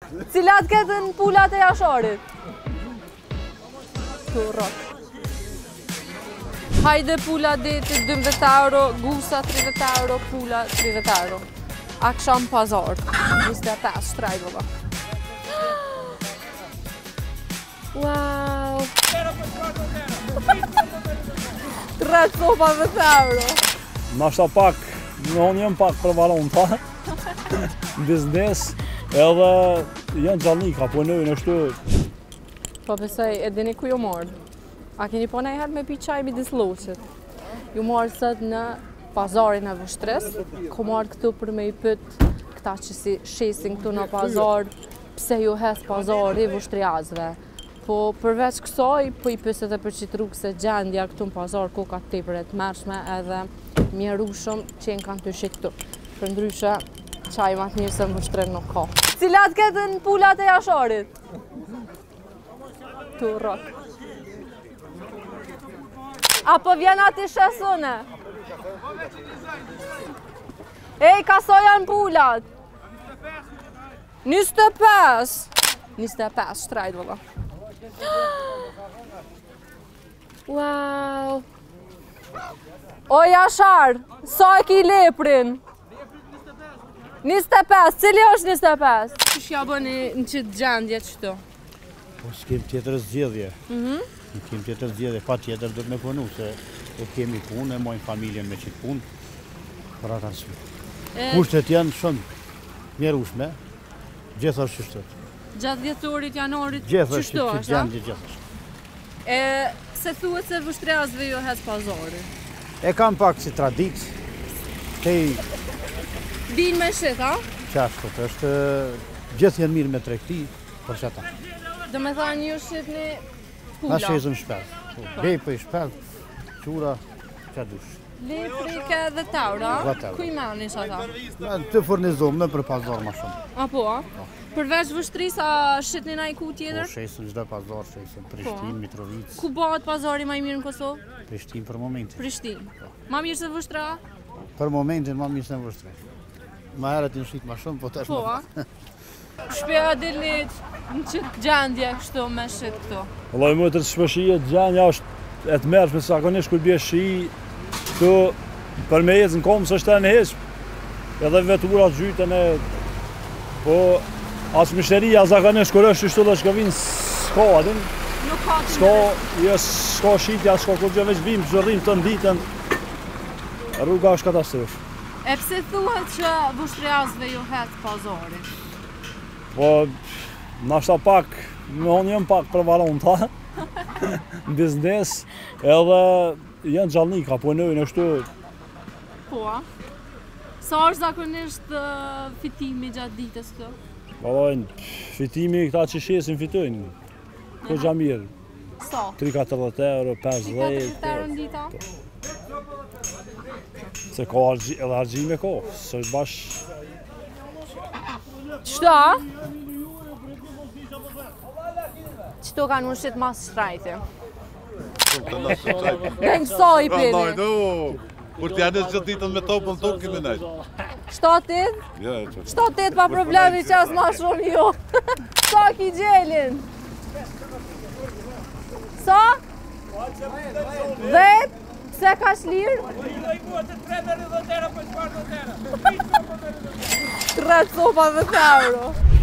Cilat ketën pulat e Jasharit? Turrok. Hajde pula deti 12 euro, gusa 30 euro, pula 30 euro. Akşam pazar, 25 shtrajt valla. Wow! 3 copa 10 euro. Nashta pak, unë jem pak për valonta, biznes, edhe janë gjallnika, punojnë ashtu. Po besoj, e dini ku ju morë? A keni po najherë me pi qaj midis Lloqit? Ju morë sot në pazarin e Vështres, ku marrë këtu për me i pët këta që si shesin këtu në pazar, pse ju hes pazari vështriazve. Po përveç kësaj, po i pyset e për qitë rrugë se gjendja këtu në pazar ku ka tepër e të mërshme edhe mjerushëm që jenë kanë të shikë këtu. Për ndryshe, qaj ma të mirë se në Vështres nuk ka. Cilat ketën pulat e Jasharit? Turrok. Apo vjen ati shesune? Ej, kaso janë pulat? 25! 25 shtrajt, valla. Wow! O Jashar, sa e ki leprin? 25, cili është 25? Që ja bëni në qitë gjendje qëto? Po s'kem tjetër zgjedhje. S'kem tjetër zgjedhje, pa tjetër do të me punu, se e kemi punë, e mojnë familjen me qitë punë, për atë arsye. Kushtet janë shumë mjerushme, gjithashtu qështët. Gjatë vjetorit janarit Gjithashtu qështu është, janë gjithashtu. Se thuhet se vështriazve jo hes pazari. E kam pak si tradit, tej Din me shit, a? qashtot, është gjithë janë mirë me tregti, për që ata. Do me thanë ju shit një Na pula. shezëm shpelt, bejpë i shpelt, qura, që dush. Lepri ke dhe taura, 10 euro. ku i manish ata? Të furnizom në për pazar ma shumë. Apo, a? Përveç vështris, a shit një ku Po tjetër? shesën çdo pazar, shesën Prishtinë, Mitrovic, Ku bëhet pazari ma i mirë në Kosovë? Prishtinë për momentin. Prishtinë. Ma mirë se Vështra? Për momentin ma mirë se në Vështre. Ma herët në shqit ma shumë, po tash Po, ma a? Shpeja dilnit në qitë gjendje kështu me shit këtu. Vallai më të shpeshije gjendja është e të mërshme, se zakonisht kur bje shi, këtu për me ecë në komë së është e në heqë, edhe vetura gjytën e, po asë mishteria zakonisht kur është ishtu dhe shkovinë s'ka, adin, Nuk ka të s'ka, jo s'ka shqitja, s'ka kur gjë veç vim, zhërrim të nditën, rruga është katastrofë. E pse thuhet që vështriazve ju het pazari? Po, nashta pak, unë jem pak për valonta, në biznes, edhe janë gjallnika, punojnë ashtu. Po, a? Sa është zakonisht fitimi gjatë ditës këtu? Vallajnë, fitimi këta që shesin fitojnë, ko gja mirë, Sa? 3-40 euro, 50 40 euro në dita? se ka edhe argjime ka, së bash, Qëto, a? Qëto kanë ushit mas shtrajti. Dhe në sa i pini? Kur t'ja nësë gjithë ditën me topën tokë kemi nejtë. 7-8? Ja, që. 7-8 pa problemi që as ma shumë jo. Sa ki gjelin? Sa? 10? Pse ka shlirë? 3 copa 10 euro.